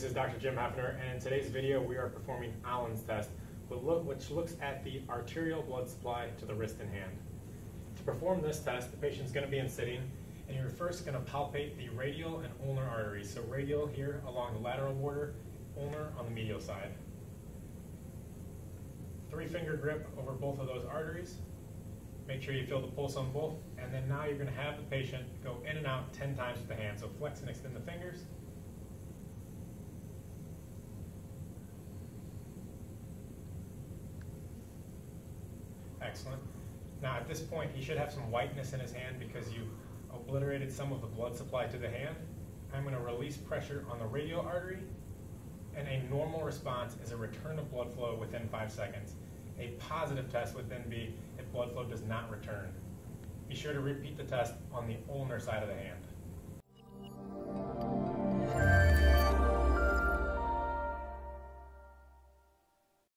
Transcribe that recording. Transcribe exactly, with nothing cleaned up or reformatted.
This is Doctor Jim Heffner, and in today's video we are performing Allen's test, which looks at the arterial blood supply to the wrist and hand. To perform this test, the patient is going to be in sitting, and you're first going to palpate the radial and ulnar arteries. So radial here along the lateral border, ulnar on the medial side. Three finger grip over both of those arteries. Make sure you feel the pulse on both, and then now you're going to have the patient go in and out ten times with the hand. So flex and extend the fingers. Excellent. Now at this point he should have some whiteness in his hand because you obliterated some of the blood supply to the hand. I'm going to release pressure on the radial artery, and a normal response is a return of blood flow within five seconds. A positive test would then be if blood flow does not return. Be sure to repeat the test on the ulnar side of the hand.